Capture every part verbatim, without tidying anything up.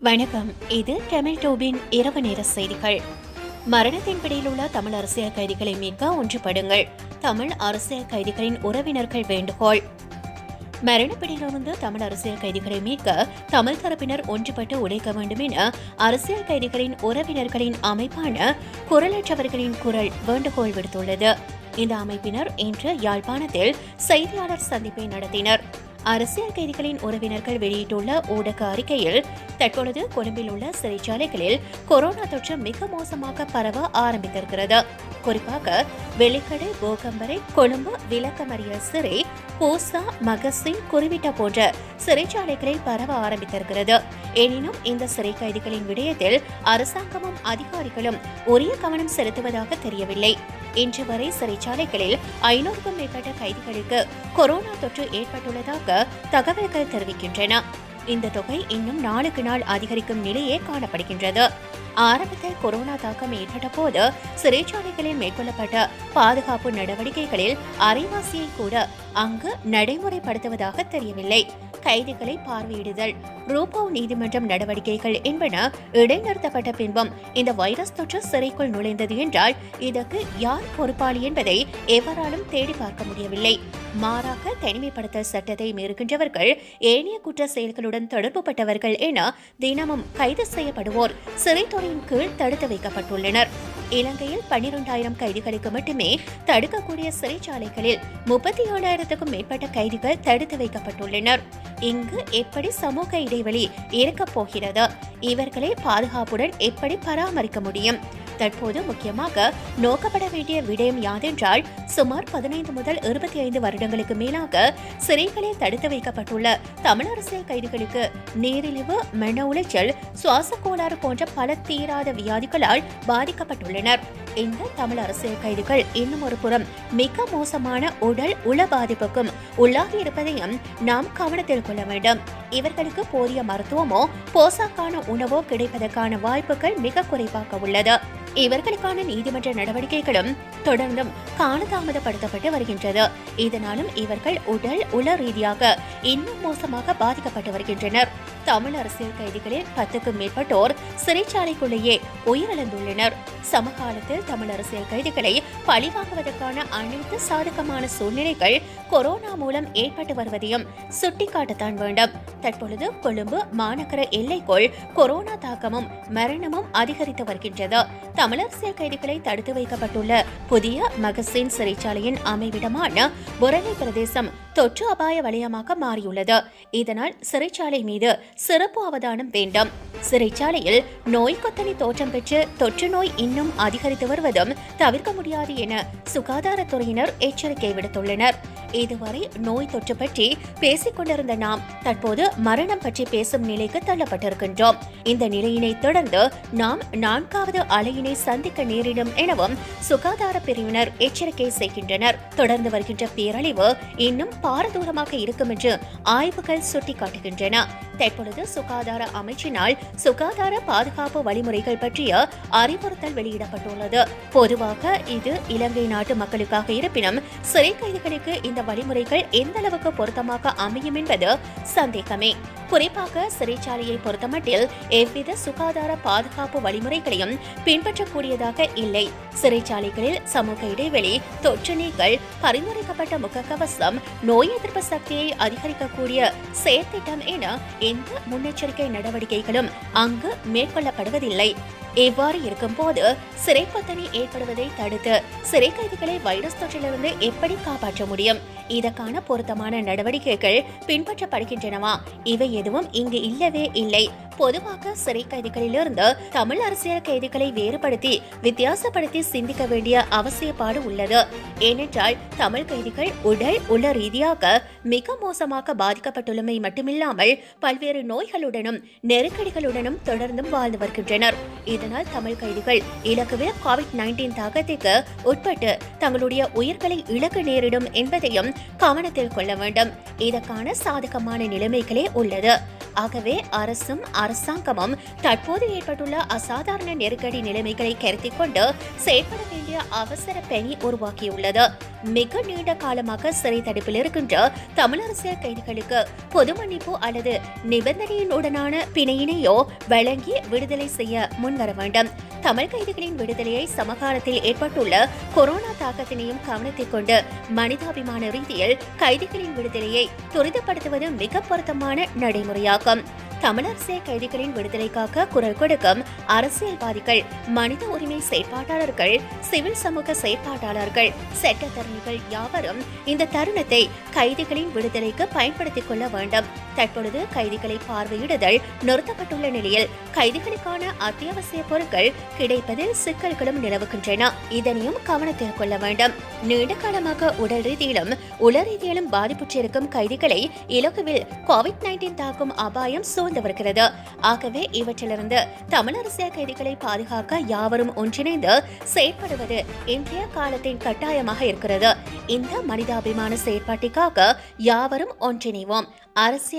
வணக்கம். இது தமிழ் டோபின் இரவு நேர செய்திகள். மரணத்தின் பிடியில் உள்ள தமிழ் அரசியல் கைதிகளை மீட்க ஒன்றுபடுங்கள். தமிழ் அரசியல் கைதிகளின் உறவினர்கள் வேண்டுகோள். மரணப்பிடியிலிருந்து தமிழ் அரசியல் கைதிகளை மீட்க தமிழ் தரப்பினர் ஒன்றுபட்டு உழைக்க வேண்டும் என அரசியல் கைதிகளின் உறவினர்களின் அமைப்பான குரலற்றவர்களின் குரல் வேண்டுகோள் விடுத்துள்ளது. இந்த அமைப்பினர் இன்று யாழ்ப்பாணத்தில் செய்தியாளர் சந்திப்பை நடத்தினர். அரசியல் கைதிகளின் உறவினர்கள் வெளியிட்டுள்ள ஊடக அறிக்கையில், தற்பொழுது கொழும்பில் உள்ள சிறைச்சாலைகளில் கொரோனா தொற்று மிக மோசமாக பரவ ஆரம்பித்திருக்கிறது. குறிப்பாக வெள்ளிக்கடை, போகம்பரை, கொழும்பு, விளக்கமறியல் சிறை, பூசா, மகசின், குருவிட்ட போன்ற சிறைச்சாலைகளில் பரவ ஆரம்பித்திருக்கிறது. எனினும் இந்த சிறை கைதிகளின் விடயத்தில் அரசாங்கமும் அதிகாரிகளும் உரிய கவனம் செலுத்துவதாக தெரியவில்லை. இன்று வரை சிறைச்சாலைகளில் ஐநூறுக்கும் மேற்பட்ட கைதிகளுக்கு கொரோனா தொற்று ஏற்பட்டுள்ளதாக தகவல்கள் தெரிவிக்கின்றன. இந்த தொகை இன்னும் நாளுக்கு நாள் அதிகரிக்கும் நிலையே காணப்படுகின்றது. ஆரம்பத்தில் கொரோனா தாக்கம் ஏற்பட்ட போது சிறைச்சாலைகளில் மேற்கொள்ளப்பட்ட பாதுகாப்பு நடவடிக்கைகளில் அரைவாசியை கூட அங்கு நடைமுறைப்படுத்துவதாக தெரியவில்லை. கைதிகளை பார்வையிடுதல், ரூபவ் நீதிமன்றம் நடவடிக்கைகள் என்பன இடைநிறுத்தப்பட்ட பின்பும் இந்த வைரஸ் தொற்று சிறைக்குள் நுழைந்தது என்றால் இதற்கு யார் பொறுப்பாளி என்பதை எவராலும் தேடி பார்க்க முடியவில்லை. மாறாக தனிமைப்படுத்தல் சட்டத்தை மீறுகின்றவர்கள், ஏனைய குற்ற செயல்களுடன் தொடர்புபட்டவர்கள் என தினமும் கைது செய்யப்படுவோர் சிறைத்துறையின் கீழ் தடுத்து வைக்கப்பட்டுள்ளனர். இலங்கையில் பன்னிரண்டாயிரம் கைதிகளுக்கு மட்டுமே தடுக்கக்கூடிய சிறைச்சாலைகளில் முப்பத்தி ஏழாயிரத்துக்கும் மேற்பட்ட கைதிகள் தடுத்து வைக்கப்பட்டுள்ளனர். இங்கு எப்படி சமூக இடைவெளி இருக்கப் போகிறது? இவர்களை பாதுகாப்புடன் எப்படி பராமரிக்க முடியும்? தற்போது முக்கியமாக நோக்கப்பட வேண்டிய விடயம் யாதென்றால், சுமார் பதினைந்து முதல் இருபத்தி ஐந்து வருடங்களுக்கு மேலாக சிறைகளில் தடுத்து வைக்கப்பட்டுள்ள தமிழ் அரசியல் கைதிகளுக்கு நீரிழிவு, மன உளைச்சல், சுவாச கோளாறு போன்ற பல தீராத வியாதிகளால் பாதிக்கப்பட்டுள்ளனர். இந்த தமிழ் அரசியல் கைதிகள் இன்னும் ஒரு புறம் மிக மோசமான உடல் உள பாதிப்புக்கும் உள்ளாகி இருப்பதையும் நாம் கவனத்தில் கொள்ள வேண்டும். இவர்களுக்கு போதிய மருத்துவமோ போசாக்கான உணவோ கிடைப்பதற்கான வாய்ப்புகள் மிக குறைவாக உள்ளது. இவர்களுக்கான நீதிமன்ற நடவடிக்கைகளும் தொடர்ந்தும் காலதாமதப்படுத்தப்பட்டு வருகின்றது. இதனாலும் இவர்கள் உடல் உள ரீதியாக இன்னும் மோசமாக பாதிக்கப்பட்டு வருகின்றனர். தமிழ் அரசியல் கைதிகளில் பத்துக்கும் மேற்பட்டோர் சிறைச்சாலைக்குள்ளேயே உயிரிழந்துள்ளனர். சமகாலத்தில் தமிழ் அரசியல் கைதிகளை பழிவாங்குவதற்கான அனைத்து சாதகமான சூழ்நிலைகள் கொரோனா மூலம் ஏற்பட்டு வருவதையும் சுட்டிக்காட்டத்தான் வேண்டும். தற்பொழுது கொழும்பு மாநகர எல்லைக்குள் கொரோனா தாக்கமும் மரணமும் அதிகரித்து வருகின்றது. தமிழ் அரசியல் கைதிகளை தடுத்து வைக்கப்பட்டுள்ள புதிய மகசின் சிறைச்சாலையின் அமைவிடமான பொரளை பிரதேசம் தொற்று அபாய வலயமாக மாறியுள்ளது. இதனால் சிறைச்சாலை மீது சிறப்பு அவதானம் வேண்டும். சிறைச்சாலையில் நோய் கொத்தனி தோற்றம் பெற்று தொற்று நோய் இன்னும் அதிகரித்து வருவதும் தவிர்க்க முடியாது என சுகாதாரத்துறையினர் எச்சரிக்கை விடுத்துள்ளனர். இதுவரை நோய் தொற்று பற்றி பேசிக் கொண்டிருந்த நாம் தற்போது மரணம் பற்றி பேசும் நிலைக்கு தள்ளப்பட்டிருக்கின்றோம். இந்த நிலையினை தொடர்ந்து நாம் நான்காவது அலையினை சந்திக்க நேரிடும் எனவும் சுகாதார பிரிவினர் எச்சரிக்கை செய்கின்றனர். தொடர்ந்து வருகின்ற பேரழிவு இன்னும் பாரதூரமாக இருக்கும் என்று ஆய்வுகள் சுட்டிக்காட்டுகின்றன. தற்பொழுது சுகாதார அமைச்சினால் சுகாதார பாதுகாப்பு வழிமுறைகள் பற்றிய அறிவுறுத்தல் வெளியிடப்பட்டுள்ளது. பொதுவாக இது இலங்கை நாட்டு மக்களுக்காக இருப்பினும் சிறை கைதிகளுக்கு இந்த வழிமுறைகள் எந்த அளவுக்கு பொருத்தமாக அமையும் என்பது சந்தேகமே. குறிப்பாக சிறைச்சாலையை பொறுத்தமட்டில் எவ்வித சுகாதார பாதுகாப்பு வழிமுறைகளையும் பின்பற்றக்கூடியதாக இல்லை. சிறைச்சாலைகளில் சமூக இடைவெளி, தொற்று நீக்கல், பரிந்துரைக்கப்பட்ட முகக்கவசம், நோய் எதிர்ப்பு சக்தியை அதிகரிக்கக்கூடிய செயற்திட்டம் என எந்த முன்னெச்சரிக்கை நடவடிக்கைகளும் அங்கு மேற்கொள்ளப்படுவதில்லை. இவ்வாறு இருக்கும் போது சிறைப்பத்தனி ஏற்படுவதை தடுத்து சிறை கைதிகளை வைரஸ் தொற்றிலிருந்து எப்படி காப்பாற்ற முடியும்? இதற்கான பொருத்தமான நடவடிக்கைகள் பின்பற்றப்படுகின்றனவா? இவை எதுவும் இங்கு இல்லவே இல்லை. பொதுவாக சிறை கைதிகளிலிருந்து தமிழ் அரசியல் கைதிகளை வேறுபடுத்தி வித்தியாசப்படுத்தி சிந்திக்க வேண்டிய அவசியப்பாடு உள்ளது. ஏனென்றால் தமிழ் கைதிகள் உடல் உள ரீதியாக மிக மோசமாக பாதிக்கப்பட்டுள்ளமை மட்டுமில்லாமல் பல்வேறு நோய்களுடனும் நெருக்கடிகளுடனும் தொடர்ந்தும் வாழ்ந்து வருகின்றனர். இதனால் தமிழ் கைதிகள் இலகுவில் கோவிட் நைன்டீன் தாக்கத்திற்கு உட்பட்டு தங்களுடைய உயிர்களை இழக்க நேரிடும் என்பதையும் கவனத்தில் கொள்ள வேண்டும். இதற்கான சாதகமான நிலைமைகளே உள்ளது. ஆகவே அரசும் அரசாங்கமும் தற்போது ஏற்பட்டுள்ள அசாதாரண நெருக்கடி நிலைமைகளை கருத்தில் கொண்டு செயல்பட வேண்டிய அவசர பணி உருவாக்கியுள்ளது. மிக நீண்ட காலமாக சிறை தடுப்பில் இருக்கின்ற தமிழ் அரசியல் கைதிகளுக்கு பொது மன்னிப்பு அல்லது நிபந்தனையினுடனான பிணையினையோ வழங்கி விடுதலை செய்ய முன்வர வேண்டும். தமிழ் கைதிகளின் விடுதலையை சமகாலத்தில் ஏற்பட்டுள்ள கொரோனா தாக்கத்தினையும் கவனத்தில் கொண்டு மனிதாபிமான ரீதியில் கைதிகளின் விடுதலையை துரிதப்படுத்துவது மிக பொருத்தமான நடைமுறையாகும். தமிழ் அரசியல் கைதிகளின் விடுதலைக்காக குரல் கொடுக்கும் அரசியல்வாதிகள், மனித உரிமை செயற்பாட்டாளர்கள், சிவில் சமூக செயற்பாட்டாளர்கள், சட்டத்தரணிகள் யாவரும் இந்த தருணத்தை கைதிகளின் விடுதலைக்கு பயன்படுத்திக் கொள்ள வேண்டும். தற்பொழுது கைதிகளை பார்வையிடுதல் நிறுத்தப்பட்டுள்ள நிலையில் கைதிகளுக்கான அத்தியாவசிய பொருட்கள் கிடைப்பதில் சிக்கல்களும் நிலவுகின்றன. இதனையும் கவனத்தில் கொள்ள வேண்டும். நீண்ட காலமாக உடல் ரீதியிலும் உள ரீதியிலும் பாதிப்புற்றிருக்கும் கைதிகளை இலகுவில் கோவிட் நைன்டீன் தாக்கும் அபாயம் சூழ்ந்து வருகிறது. ஆகவே இவற்றிலிருந்து தமிழ் அரசியல் கைதிகளை பாதுகாக்க யாவரும் ஒன்றிணைந்து செயற்படுவது இன்றைய காலத்தின் கட்டாயமாக இருக்கிறது. இந்த மனிதாபிமான செயற்பாட்டிற்காக யாவரும் ஒன்றிணைவோம். அரசியல்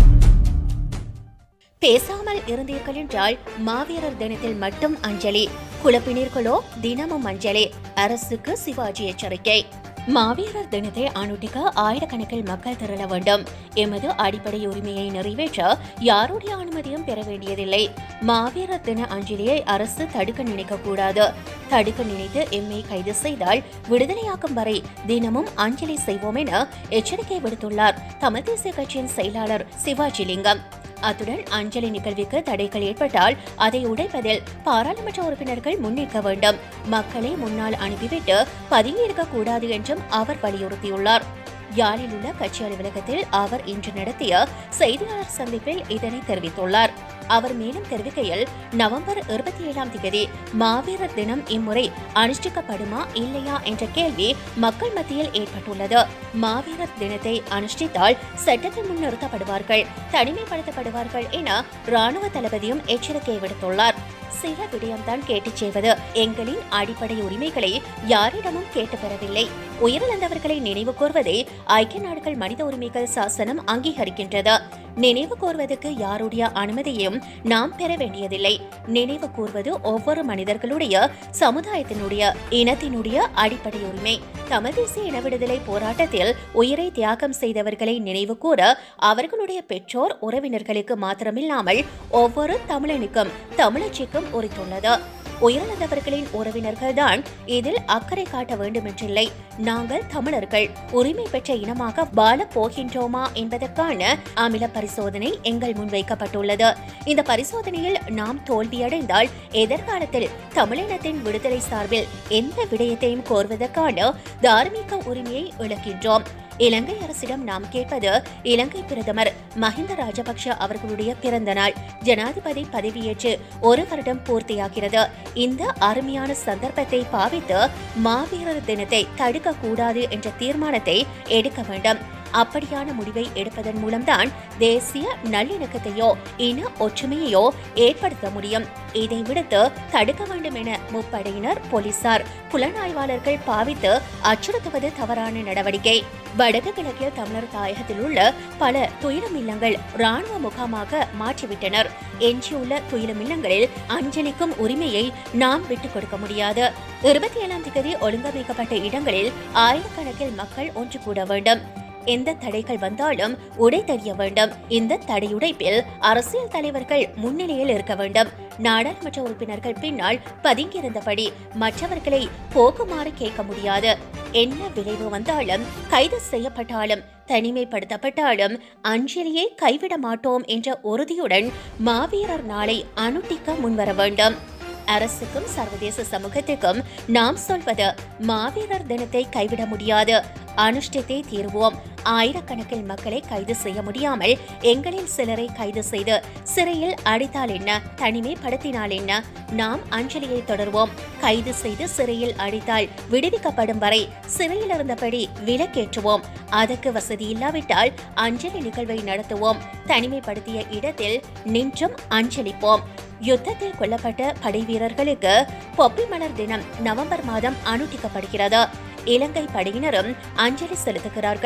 பேசாமல் இருந்தீர்கள் என்றால் மாவீரர் தினத்தில் மட்டும் அஞ்சலி, குழப்பினீர்களோ தினமும் அஞ்சலி. அரசுக்கு சிவாஜி எச்சரிக்கை. மாவீரர் தினத்தை அனுட்டிக்க ஆயிரக்கணக்கில் மக்கள் திரள வேண்டும். எமது அடிப்படை உரிமையை நிறைவேற்ற யாருடைய அனுமதியும் பெற வேண்டியதில்லை. மாவீரர் தின அஞ்சலியை அரசு தடுக்க நினைக்க கூடாது. தடுக்க நினைத்து எம்மை கைது செய்தால் விடுதலையாக்கும் வரை தினமும் அஞ்சலி செய்வோம் என எச்சரிக்கை விடுத்துள்ளார் தமிழ் தேசிய கட்சியின் செயலாளர் சிவாஜி லிங்கம். அத்துடன் அஞ்சலி நிகழ்வுக்கு தடைகள் ஏற்பட்டால் அதை உடைப்பதில் பாராளுமன்ற உறுப்பினர்கள் முன்னேற்க வேண்டும். மக்களை முன்னால் அனுப்பிவிட்டு பதுங்கியிருக்க கூடாது என்றும் அவர் வலியுறுத்தியுள்ளார். யாழில் உள்ள கட்சி அலுவலகத்தில் அவர் இன்று நடத்திய செய்தியாளர் சந்திப்பில் இதனை தெரிவித்துள்ளார். அவர் மேலும் தெரிவிக்கையில், நவம்பர் இருபத்தி ஏழாம் தேதி மாவீரர் தினம் இம்முறை அனுஷ்டிக்கப்படுமா இல்லையா என்ற கேள்வி மக்கள் மத்தியில் ஏற்பட்டுள்ளது. மாவீரர் தினத்தை அனுஷ்டித்தால் சட்டத்தில் முன் நிறுத்தப்படுவார்கள், தனிமைப்படுத்தப்படுவார்கள் என ராணுவ தளபதியும் எச்சரிக்கை விடுத்துள்ளார். சில விடயம்தான் கேட்டுச் செய்வது. எங்களின் அடிப்படை உரிமைகளை யாரிடமும் கேட்டு பெறவில்லை. உயிரிழந்தவர்களை நினைவு கூர்வதை ஐக்கிய நாடுகள் மனித உரிமைகள் சாசனம் அங்கீகரிக்கின்றது. நினைவு கூர்வதற்கு யாருடைய அனுமதியும் நாம் பெற வேண்டியதில்லை. நினைவு கூர்வது ஒவ்வொரு மனிதர்களுடைய, சமுதாயத்தினுடைய, இனத்தினுடைய அடிப்படை உரிமை. தமிழ் தேசிய இன விடுதலை போராட்டத்தில் உயிரை தியாகம் செய்தவர்களை நினைவு கூற அவர்களுடைய பெற்றோர், உறவினர்களுக்கு மாத்திரமில்லாமல் ஒவ்வொரு தமிழனுக்கும் தமிழச்சிக்கும் உரித்துள்ளது. உயிரிழந்தவர்களின் உறவினர்கள் தான் இதில் அக்கறை காட்ட வேண்டும் என்றில்லை. நாங்கள் தமிழர்கள் உரிமை பெற்ற இனமாக வாழ போகின்றோமா என்பதற்கான அமில பரிசோதனை எங்கள் முன் வைக்கப்பட்டுள்ளது. இந்த பரிசோதனையில் நாம் தோல்வியடைந்தால் எதிர்காலத்தில் தமிழினத்தின் விடுதலை சார்பில் எந்த விடயத்தையும் கோருவதற்கான தார்மீக உரிமையை இழக்கின்றோம். இலங்கை அரசிடம் நாம் கேட்பது இலங்கை பிரதமர் மஹிந்த ராஜபக்ஷ அவர்களுடைய பிறந்த நாள். ஜனாதிபதி பதவியேற்று ஒரு வருடம் பூர்த்தியாகிறது. இந்த அருமையான சந்தர்ப்பத்தை பாவித்து மாவீரர் தினத்தை தடுக்க கூடாது என்ற தீர்மானத்தை எடுக்க வேண்டும். அப்படியான முடிவை எடுப்பதன் மூலம்தான் தேசிய நல்லிணக்கத்தையோ இன ஒற்றுமையையோ ஏற்படுத்த முடியும். இதை விடுத்து தடுக்க வேண்டும் என முப்படையினர், போலீசார், புலனாய்வாளர்கள் பாவித்து அச்சுறுத்துவது தவறான நடவடிக்கை. வடக்கு கிழக்கில் தமிழர் தாயகத்தில் உள்ள பல துயிலும் இல்லங்கள் ராணுவ முகாமாக மாற்றிவிட்டனர். எஞ்சியுள்ள துயிலும் இல்லங்களில் அஞ்சலிக்கும் உரிமையை நாம் விட்டுக் கொடுக்க முடியாது. இருபத்தி ஏழாம் தேதி ஒழுங்கமைக்கப்பட்ட இடங்களில் ஆயிரக்கணக்கில் மக்கள் ஒன்று கூட வேண்டும். எந்த தடைகள் வந்தாலும் உடை தெரிய வேண்டும். இந்த தடையுடைப்பில் அரசியல் தலைவர்கள் முன்னிலையில் இருக்க வேண்டும். நாடாளுமன்ற உறுப்பினர்கள் பின்னால் பதுங்கியிருந்தபடி மற்றவர்களை போக்குமாறு கேட்க முடியாது. என்ன விளைவு வந்தாலும், கைது செய்யப்பட்டாலும், தனிமைப்படுத்தப்பட்டாலும் அஞ்சலியை கைவிட மாட்டோம் என்ற உறுதியுடன் மாவீரர் நாளை அனுட்டிக்க முன்வர வேண்டும். அரசுக்கும் சர்வதேச சமூகத்துக்கும் நாம் சொல்வது, மாவீரர் தினத்தை கைவிட முடியாது, அனுஷ்டித்தே தீர்வோம். ஆயிரக்கணக்கில் மக்களை கைது செய்ய முடியாமல் எங்களில் சிலரை கைது செய்து சிறையில் அடைத்தால் என்ன, தனிமைப்படுத்தினால் என்ன? நாம் அஞ்சலியை தொடர்வோம். கைது செய்து சிறையில் அடைத்தால் விடுவிக்கப்படும் வரை சிறையில் இருந்தபடி விலக்கேற்றுவோம். அதற்கு வசதி இல்லாவிட்டால் அஞ்சலி நிகழ்வை நடத்துவோம். தனிமைப்படுத்திய இடத்தில் நின்றும் அஞ்சலிப்போம். யுத்தத்தில் கொல்லப்பட்ட படை வீரர்களுக்கு பொப்பி மலர் தினம் நவம்பர் மாதம் அனுட்டிக்கப்படுகிறது. இலங்கை படையினரும் அஞ்சலி செலுத்துகிறார்கள்.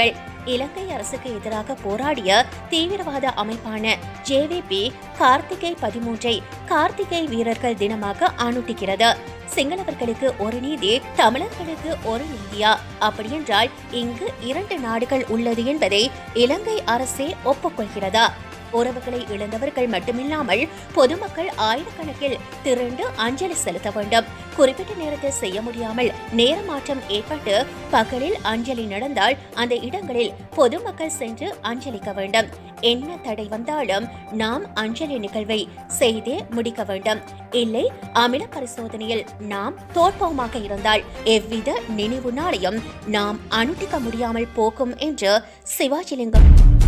இலங்கை அரசுக்கு எதிராக போராடிய தீவிரவாத அமைப்பான ஜேவிபி கார்த்திகை பதிமூன்றை கார்த்திகை வீரர்கள் தினமாக அனுட்டிக்கிறது. சிங்களவர்களுக்கு ஒரு நீதி, தமிழர்களுக்கு ஒரு நீதியா? அப்படியென்றால் இங்கு இரண்டு நாடுகள் உள்ளது என்பதை இலங்கை அரசே ஒப்புக்கொள்கிறதா? உறவுகளை இழந்தவர்கள் மட்டுமில்லாமல் பொதுமக்கள் ஆயிரக்கணக்கில் திரண்டு அஞ்சலி செலுத்த வேண்டும். குறிப்பிட்ட நேரத்தில் செய்ய முடியாமல் நேரமாற்றம் ஏற்பட்டு பகலில் அஞ்சலி நடந்தால் அந்த இடங்களில் பொதுமக்கள் சென்று அஞ்சலிக்க வேண்டும். என்ன தடை வந்தாலும் நாம் அஞ்சலி நிகழ்வை செய்தே முடிக்க வேண்டும். இல்லை, அமில பரிசோதனையில் நாம் தோற்போமாக இருந்தால் எவ்வித நினைவு நாளையும் நாம் அனுட்டிக்க முடியாமல் போகும் என்று சிவாஜிலிங்கம்.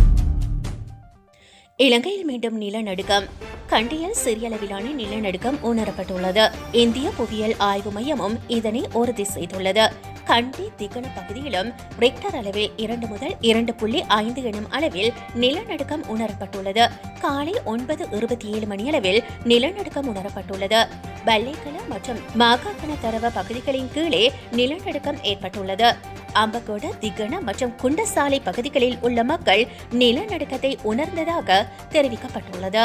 இலங்கையில் மீண்டும் நிலநடுக்கம். கண்டியில் சிறிய அளவிலான நிலநடுக்கம் உணரப்பட்டுள்ளது. இந்திய புவியியல் ஆய்வு மையமும் இதனை உறுதி செய்துள்ளது. கண்டி திகன பகுதியிலும் ரிக்டர் அளவில் இரண்டு முதல் இரண்டு புள்ளி ஐந்து எனும் அளவில் நிலநடுக்கம் உணரப்பட்டுள்ளது. காலை ஒன்பது இருபத்தி ஏழு மணி அளவில் நிலநடுக்கம் உணரப்பட்டுள்ளது. பல்லேக்கல மற்றும் மாகாக்கன தரவ பகுதிகளின் கீழே நிலநடுக்கம் ஏற்பட்டுள்ளது. அம்பகோட, திகன மற்றும் குண்டசாலை பகுதிகளில் உள்ள மக்கள் நிலநடுக்கத்தை உணர்ந்ததாக தெரிவிக்கப்பட்டுள்ளது.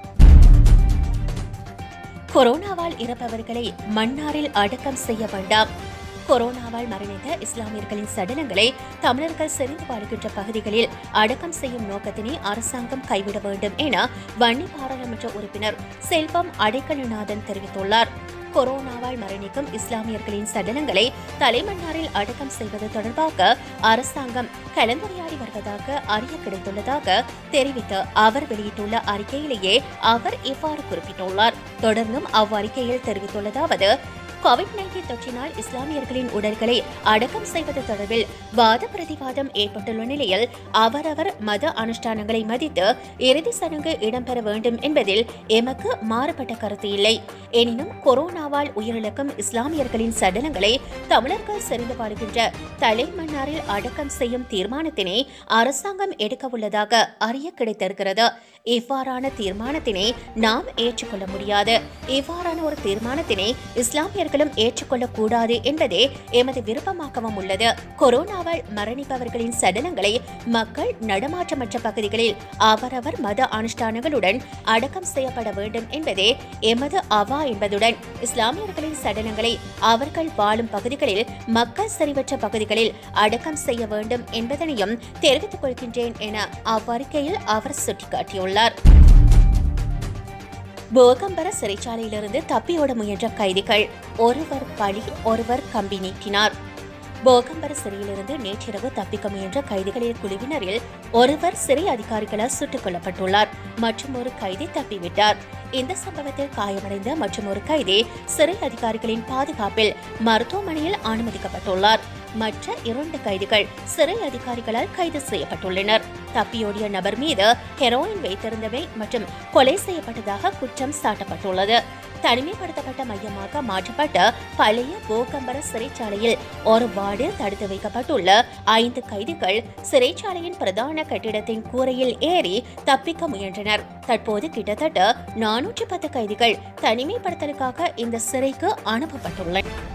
கொரோனாவால் இறப்பவர்களை மன்னாரில் அடக்கம் செய்ய வேண்டாம். கொரோனாவால் மரணித்த இஸ்லாமியர்களின் சடலங்களை தமிழர்கள் செறிந்து வாழ்கின்ற பகுதிகளில் அடக்கம் செய்யும் நோக்கத்தினை அரசாங்கம் கைவிட வேண்டும் என வன்னி பாராளுமன்ற உறுப்பினர் செல்வம் அடைக்கலநாதன் தெரிவித்துள்ளார். கொரோனாவால் மரணிக்கும் இஸ்லாமியர்களின் சடலங்களை தலைமன்னாரில் அடக்கம் செய்வது தொடர்பாக அரசாங்கம் கலந்துரையாடி வருவதாக அறிய கிடைத்துள்ளதாக தெரிவித்து அவர் வெளியிட்டுள்ள அறிக்கையிலேயே அவர் இவ்வாறு குறிப்பிட்டுள்ளார். தொடர்ந்தும் அவ்வறிக்கையில் தெரிவித்துள்ளதாவது, கோவிட் நைன்டீன் தொற்றினால் இஸ்லாமியர்களின் உடல்களை அடக்கம் செய்வது தொடர்பில் வாத பிரதிவாதம் ஏற்பட்டுள்ள நிலையில் அவரவர் மத அனுஷ்டானங்களை மதித்து இறுதி சடங்கு இடம்பெற வேண்டும் என்பதில் எமக்கு மாறுபட்ட கருத்து இல்லை. எனினும் கொரோனாவால் உயிரிழக்கும் இஸ்லாமியர்களின் சடலங்களை தமிழர்கள் செறிந்து வாழ்கின்ற தலைமன்னாரில் அடக்கம் செய்யும் தீர்மானத்தினை அரசாங்கம் எடுக்க உள்ளதாக அறிய கிடைத்திருக்கிறது. இவ்வாறான தீர்மானத்தினை நாம் ஏற்றுக்கொள்ள முடியாது. இவ்வாறான ஒரு தீர்மானத்தினை இஸ்லாமியர்களும் ஏற்றுக்கொள்ளக்கூடாது என்பதே எமது விருப்பமாகவும் உள்ளது. கொரோனாவால் மரணிப்பவர்களின் சடலங்களை மக்கள் நடமாற்றமற்ற பகுதிகளில் அவரவர் மத அனுஷ்டானங்களுடன் அடக்கம் செய்யப்பட வேண்டும் என்பதே எமது அவா என்பதுடன் இஸ்லாமியர்களின் சடலங்களை அவர்கள் வாழும் பகுதிகளில் மக்கள் செறிவற்ற பகுதிகளில் அடக்கம் செய்ய வேண்டும் என்பதனையும் தெரிவித்துக் கொள்கின்றேன் என அவ்வறிக்கையில் அவர் சுட்டிக்காட்டியுள்ளார். போகம்பர சிறைச்சாலையிலிருந்து தப்பியோட முயன்ற கைதிகள், ஒருவர் பலி, ஒருவர் கம்பி நீட்டினார். போகம்பர சிறையிலிருந்து நேற்றிரவு தப்பிக்க முயன்ற கைதிகளின் குழுவினரில் ஒருவர் சிறை அதிகாரிகளால் சுட்டுக் கொல்லப்பட்டுள்ளார். மற்றும் ஒரு கைதி தப்பிவிட்டார். இந்த சம்பவத்தில் காயமடைந்த மற்றும் ஒரு கைதி சிறை அதிகாரிகளின் பாதுகாப்பில் மருத்துவமனையில் அனுமதிக்கப்பட்டுள்ளார். மற்ற இரண்டு கைதிகள் சிறை அதிகாரிகளால் கைது செய்யப்பட்டுள்ளனர். தப்பியோடிய நபர் மீது ஹெரோயின் வைத்திருந்தவை மற்றும் கொலை செய்யப்பட்டதாக குற்றம் சாட்டப்பட்டுள்ளது. தனிமைப்படுத்தப்பட்ட மையமாக மாற்றப்பட்ட பழைய போகம்பர சிறைச்சாலையில் ஒரு வார்டு தடுத்து வைக்கப்பட்டுள்ள ஐந்து கைதிகள் சிறைச்சாலையின் பிரதான கட்டிடத்தின் கூரையில் ஏறி தப்பிக்க முயன்றனர். தற்போது கிட்டத்தட்ட நானூற்றி பத்து கைதிகள் தனிமைப்படுத்தலுக்காக இந்த சிறைக்கு அனுப்பப்பட்டுள்ளனர்.